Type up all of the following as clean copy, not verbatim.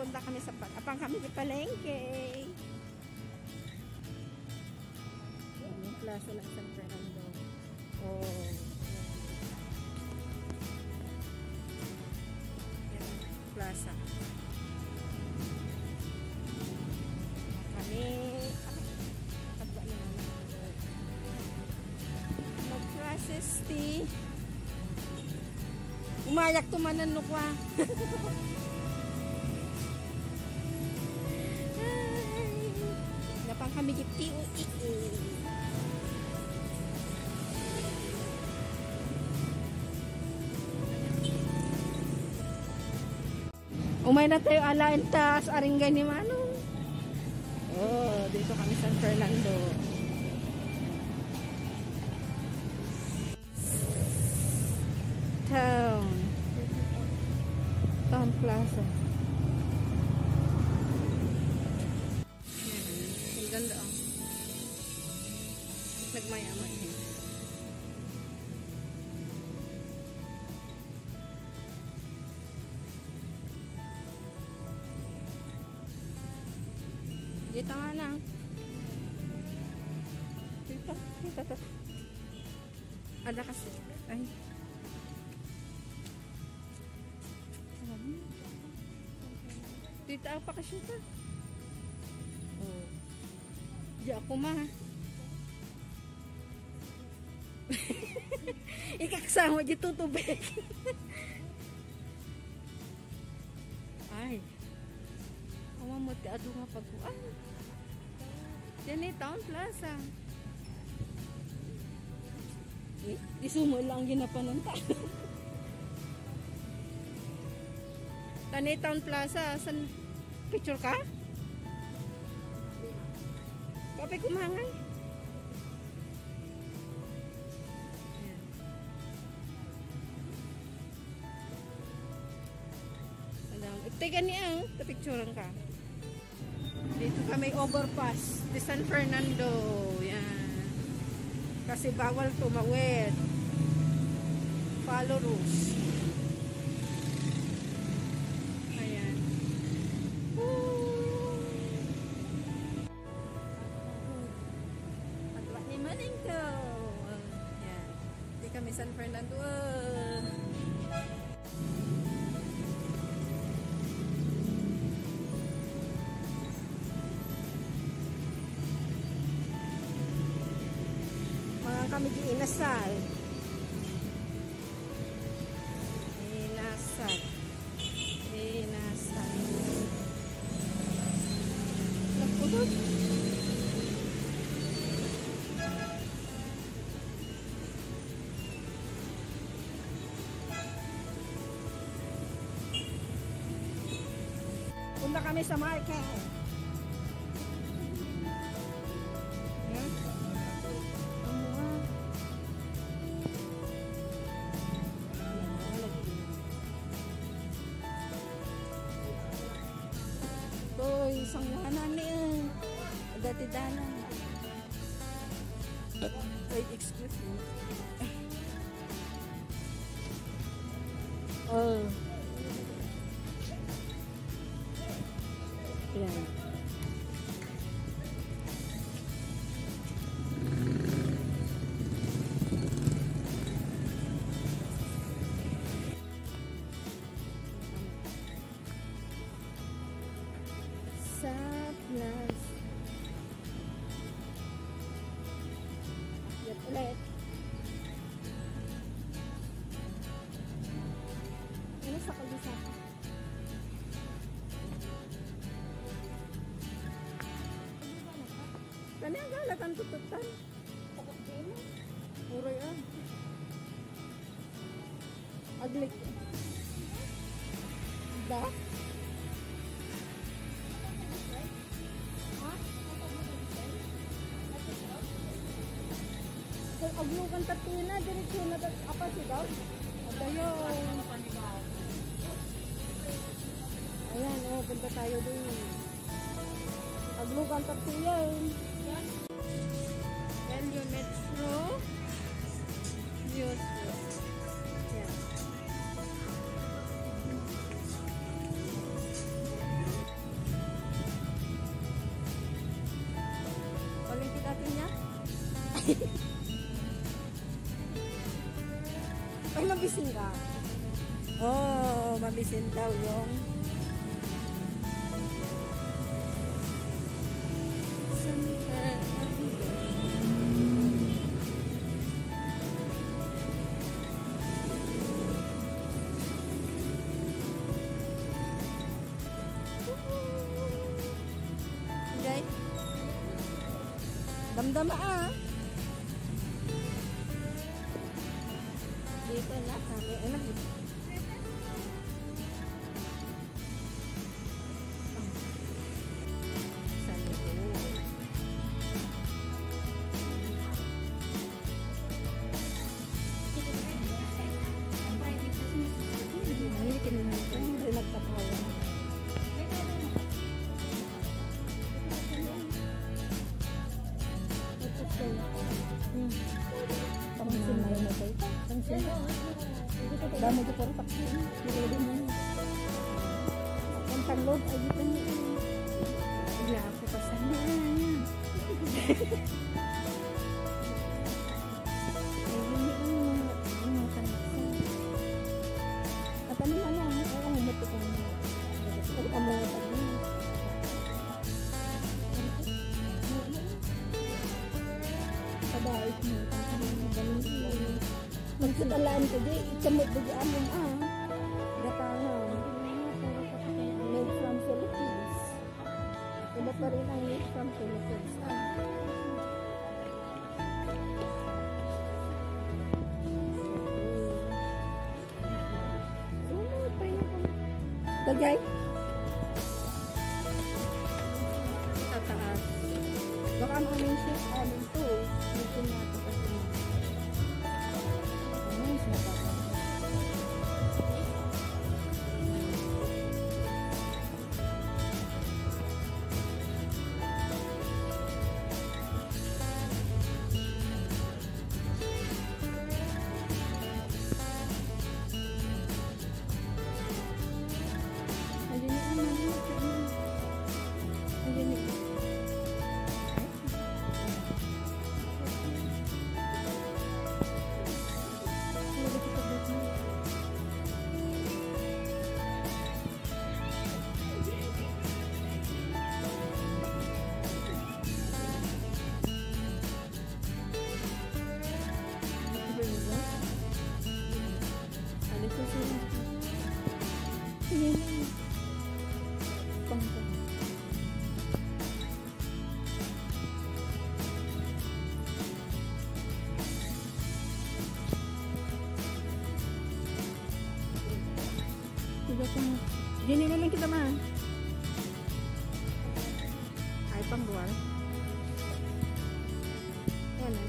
punta kami sa apang kami di palengke. Yan yung plaza ng San Fernando. Oh. Yan yung plaza. Kami mag-process tea. Umayak tumanan lukwa. Napang kami giti umay na tayo alain tas aringgan ni Manong. Oh, dito kami San Fernando. Town Plaza. Ang ganda ang nagmayaman eh. Dito nga lang. Dito. Ada kasi. Ay. Dito apa kasi ito? Oh. Di ako ma. Ikaksama dito tubig. Ay. Mamamot ka ado nga pagkuan. Yan eh, Town Plaza. Di sumo lang ginapanunta. Tani Town Plaza, san picture ka? Kapag kumangay. Teka niya, picturean ka. Dito kami overpass di San Fernando. Yan. Kasi bawal tumawid. Follow rules. Ayan. Adwa ni Maningko. Yan. Di kami San Fernando. Kami di inasal. Nagpudot. Punta kami sa market. Isang lahanan niya. Dati danan. Wait, excuse me. Oh. Yan. Sa plus. Akyat ulit. Ano sa kalsada? Kani ang galatan tututan. Muroy ah. Aglik. Da? Aglukan tatina, diretsyo na apa sigaw? Adayo. Ayan, oh, punta tayo dun. Aglukan tatina. Elio Metro. News. Yan. Ay, mabisin ka. Oh, mabisin daw yung okay. Damdama ah. Dito na kami. Ano? Dami ko puro taksi. Ang tanglog ay dito niya. Wala ako pa sana. At ano na lang, ako humati ko na. Ako kamungatag na. Kabait mo. Magkatalaan ka di, ikamot ba di amon ah. Gatangan. Made from Philippines. Iba pa rin ang made from Philippines ah. Tagay? Tataas. Baka ang aming shift amin to. Dito na ito kasi. Gini naman kita man. Ay pang buwan. Wala.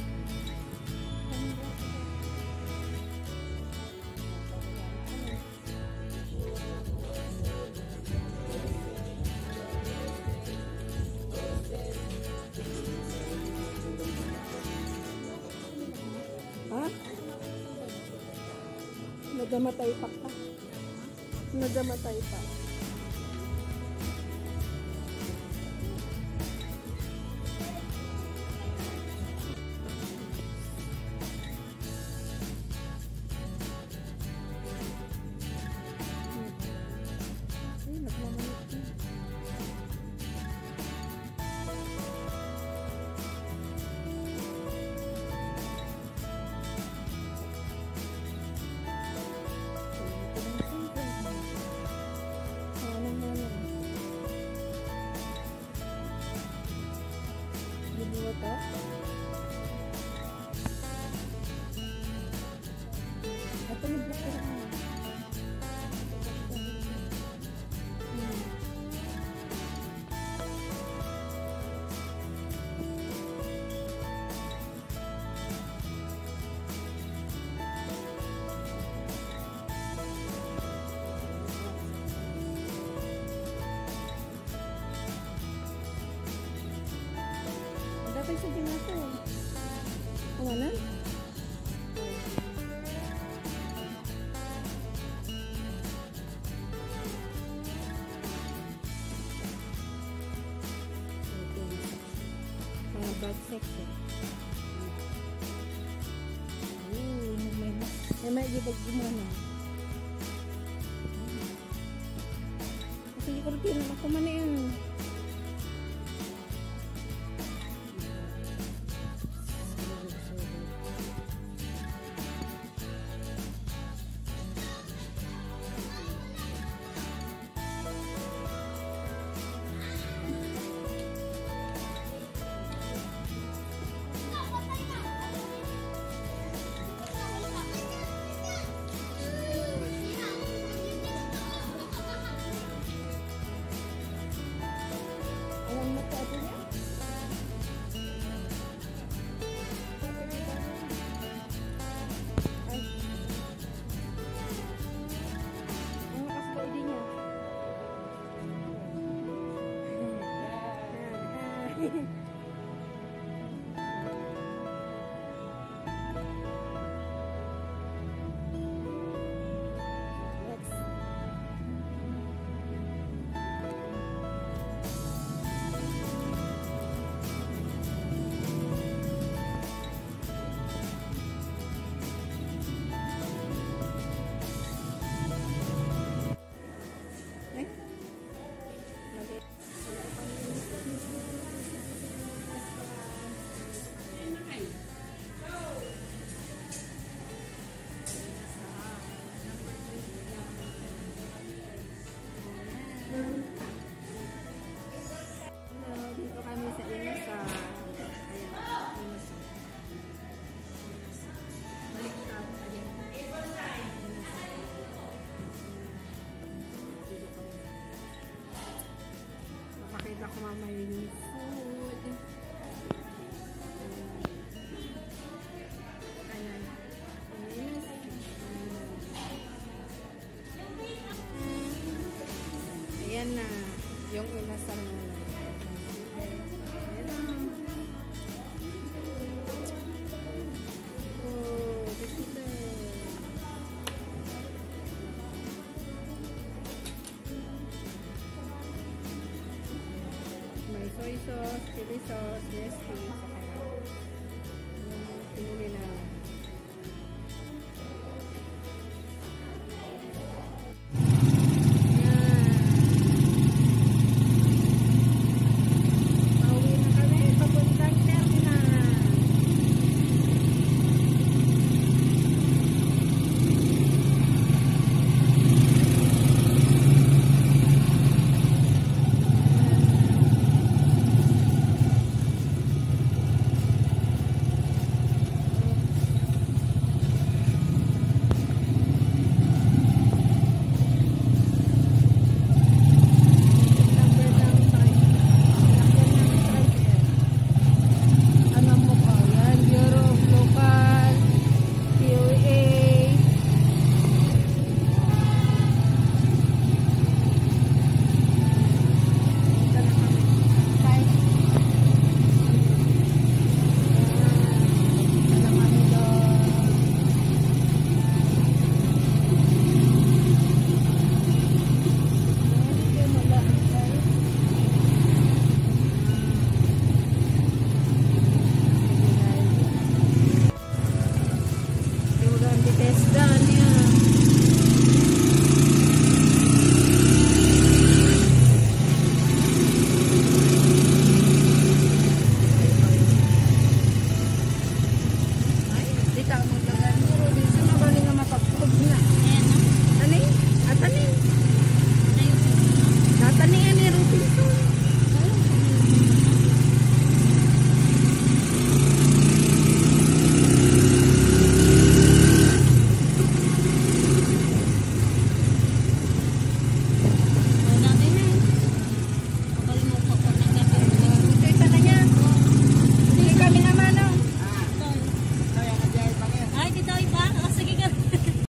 Ha? Nagamatay pa ka. Nagamatay pa. Ito. Ito yung black na. Dapat sa ginato. Ano na? Mga bag section. may gibag gumana. Kasi ko rin ako man yan. Alam mo ka niya? Ay. Ang lakas ba din niya? Next. Eh? Mali. Hello, dito kami sa Inasa. Ayan, Inasa. Baliktad. Ayan. Makakita ko mamaya yung food. Ayan. Ayan na. Yung inasal na. Ayan na. Oh, dito. May soy sauce, chili sauce, zesty, saka